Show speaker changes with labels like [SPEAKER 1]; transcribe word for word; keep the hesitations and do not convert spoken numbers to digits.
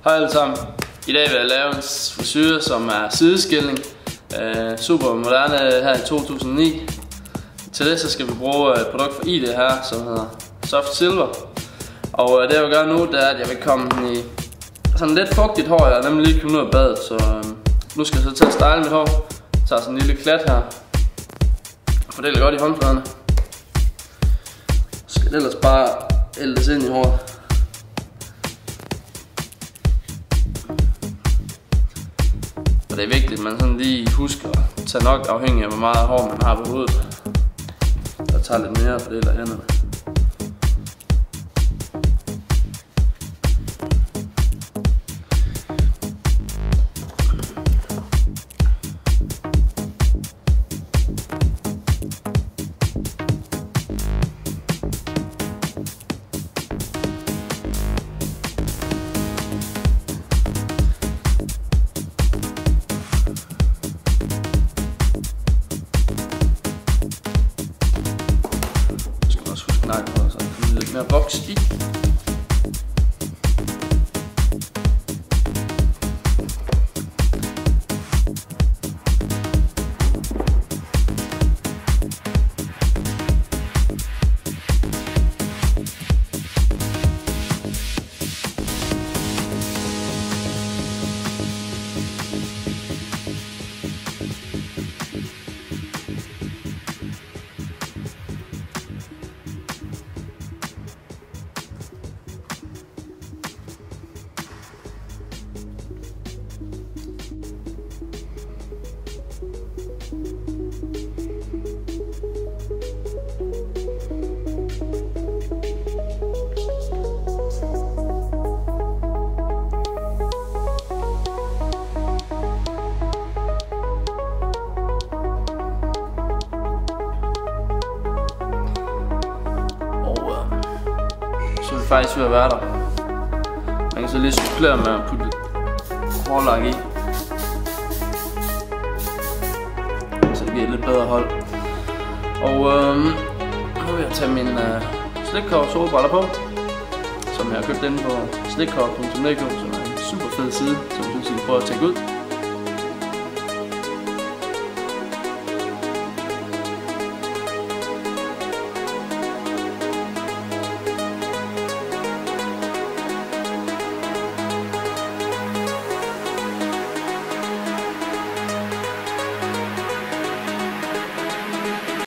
[SPEAKER 1] Hej alle sammen. I dag vil jeg lave en frisyre, som er sideskilning. Uh, super moderne her i to tusind og ni. Til det så skal vi bruge et produkt fra I D her, som hedder Soft Silver. Og uh, det jeg vil gøre nu, det er at jeg vil komme i sådan lidt fugtigt hår. Jeg er nemlig lige kommet ud af badet, så uh, nu skal jeg så til at style mit hår. Jeg tager sådan en lille klat her og fordeler godt i håndfladerne. Så skal det ellers bare ældes ind i håret. Og det er vigtigt, at man sådan lige husker at tage nok afhængig af hvor meget hår man har på hovedet. Og tager lidt mere og fordeler hænderne. Så der kommer lidt mere voks i. Så er det faktisk ved at være der. Man kan så lige supplere med at putte hårlak i, så det giver et lidt bedre hold. Og øhm, nu vil jeg tage min øh, Slickcore solbriller på, som jeg har købt inde på slickcore punktum d k, som er en super fed side, som du kan prøve at tjekke ud.